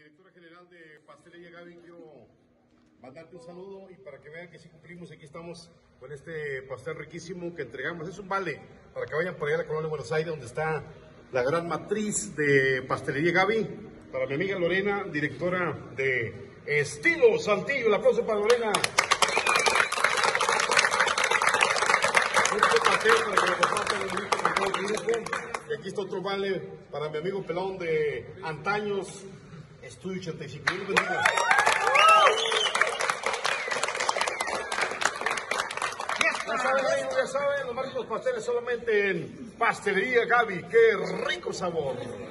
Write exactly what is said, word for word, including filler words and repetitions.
directora general de Pastelería Gaby, quiero mandarte un saludo y para que vean que sí cumplimos, aquí estamos con este pastel riquísimo que entregamos. Es un vale para que vayan por allá a la colonia de Buenos Aires, donde está la gran matriz de Pastelería Gaby. Para mi amiga Lorena, directora de Estilo Saltillo, el aplauso para Lorena. Este pastel para que lo compartan con todo el grupo. Y aquí está otro vale para mi amigo Pelón de antaños, Estudio ochenta y cinco. Ya saben, ya saben, los marcos pasteles solamente en Pastelería Gaby. ¡Qué rico sabor!